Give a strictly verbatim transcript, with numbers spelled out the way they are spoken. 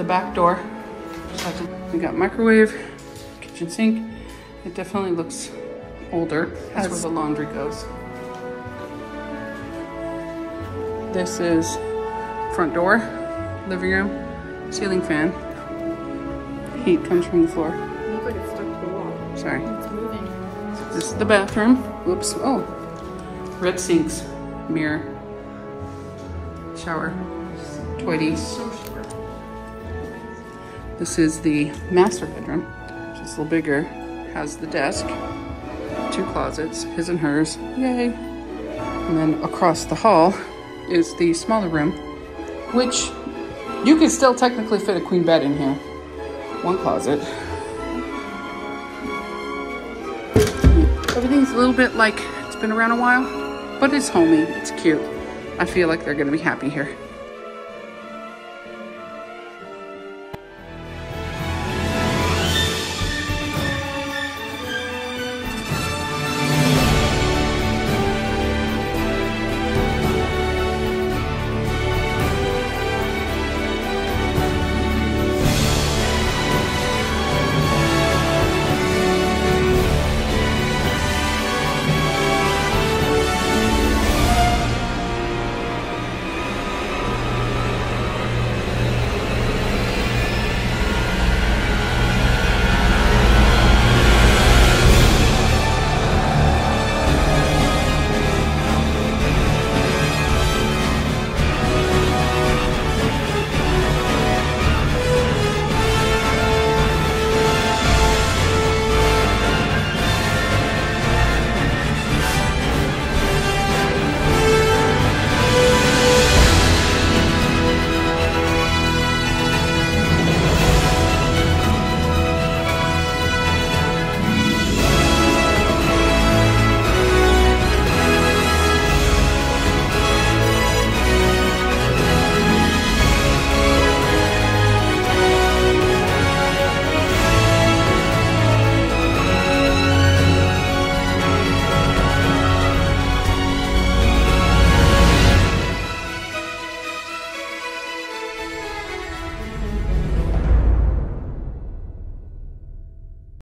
the back door. We got microwave, kitchen sink. It definitely looks older. That's where the laundry goes. This is front door, living room, ceiling fan. Heat comes from the floor. It looks like it's stuck to the wall. Sorry. It's moving. This is the bathroom. Whoops. Oh. Red sinks, mirror, shower, toities. This is the master bedroom, which is a little bigger. Has the desk, two closets, his and hers. Yay. And then across the hall is the smaller room, which you could still technically fit a queen bed in here. One closet. Everything's a little bit like it's been around a while, but it's homey, it's cute. I feel like they're gonna be happy here.